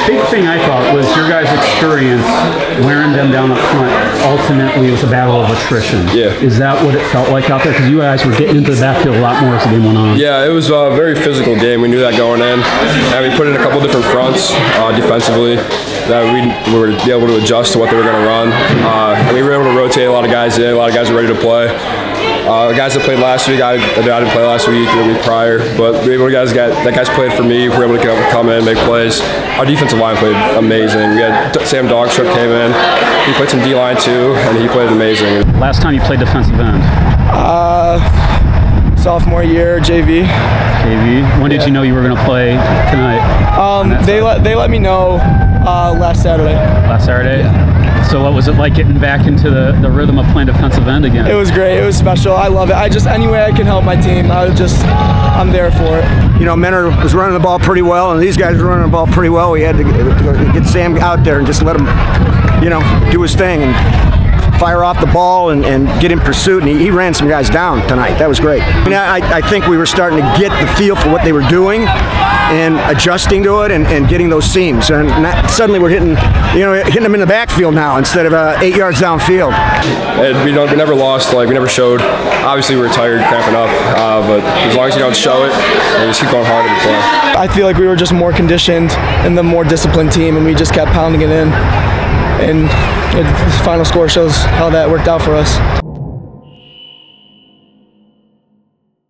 Big thing I thought was your guys' experience wearing them down up front. Ultimately, it was a battle of attrition. Yeah. Is that what it felt like out there? Because you guys were getting into the backfield a lot more as the game went on. Yeah, it was a very physical game. We knew that going in, and we put in a couple different fronts defensively that we were able to adjust to what they were going to run. And we were able to rotate a lot of guys in. A lot of guys are ready to play. Guys that played last week, I didn't play last week, the week prior, but we were able to guys played for me. We were able to come in, make plays. Our defensive line played amazing. We had Sam Dogstrip came in. He played some D-line too, and he played amazing. Last time you played defensive end? Sophomore year, JV. JV. When did you know you were going to play tonight? They let me know last Saturday. Last Saturday? Yeah. So what was it like getting back into the rhythm of playing defensive end again? It was great. It was special. I love it. Any way I can help my team, I'm there for it. You know, Menor was running the ball pretty well, and these guys were running the ball pretty well. We had to get Sam out there and just let him, you know, do his thing and fire off the ball and get in pursuit, and he ran some guys down tonight. That was great. I mean, I think we were starting to get the feel for what they were doing and adjusting to it and getting those seams. And suddenly we're hitting them in the backfield now instead of 8 yards downfield. And we never lost. Like, we never showed. Obviously, we were tired, cramping up, but as long as you don't show it, and just keep going hard every play. I feel like we were just more conditioned and the more disciplined team, and we just kept pounding it in. And the final score shows how that worked out for us.